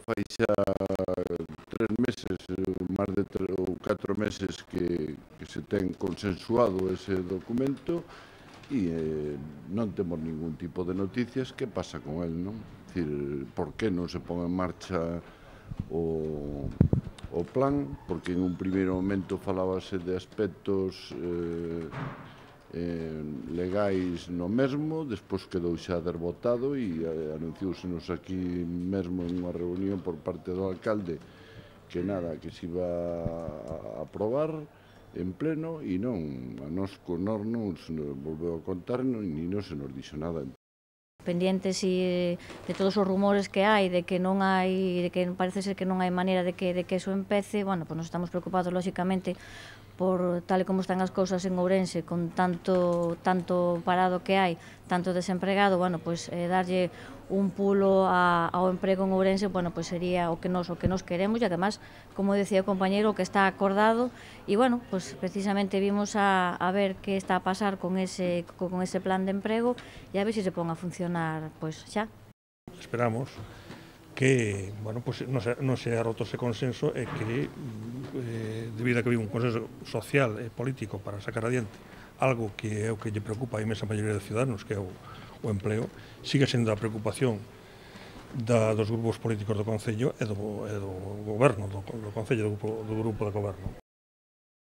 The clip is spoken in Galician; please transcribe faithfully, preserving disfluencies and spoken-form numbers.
fai xa tres meses, máis de tres ou catro meses que, que se ten consensuado ese documento e eh, non temos ningún tipo de noticias. Que pasa con el, non? É dicir, por que non se pon en marcha o, o plan? Porque en un primeiro momento falábase de aspectos eh, eh, legais no mesmo, despois quedou xa desbotado e eh, anunciousenos aquí mesmo en unha reunión por parte do alcalde que nada, que se iba a aprobar en pleno e non, a nos con nós non se nos volveu a contar ni non se nos dixo nada. Pendientes e de todos os rumores que hai, de que non hai, de que parece ser que non hai maneira de que, de que eso empece, bueno, pues nos estamos preocupados, lóxicamente, por tal e como están as cousas en Ourense, con tanto tanto parado que hai, tanto desempregado, bueno, pues eh, darlle un pulo a, ao emprego en Ourense, bueno, pues sería o que nos o que nos queremos e además, como decía o compañeiro, o que está acordado e bueno, pues precisamente vimos a, a ver que está a pasar con ese con ese plan de emprego e a ver se si se pon a funcionar pues xa. Esperamos que, bueno, pues non se, non se ha roto ese consenso e que, eh, debido a que había un consenso social e político para sacar adiante algo que é o que lle preocupa a inmensa maioría de ciudadanos, que é o, o empleo, sigue sendo a preocupación da, dos grupos políticos do Concello e do, e do goberno, do, do Concello, do grupo, do grupo de goberno.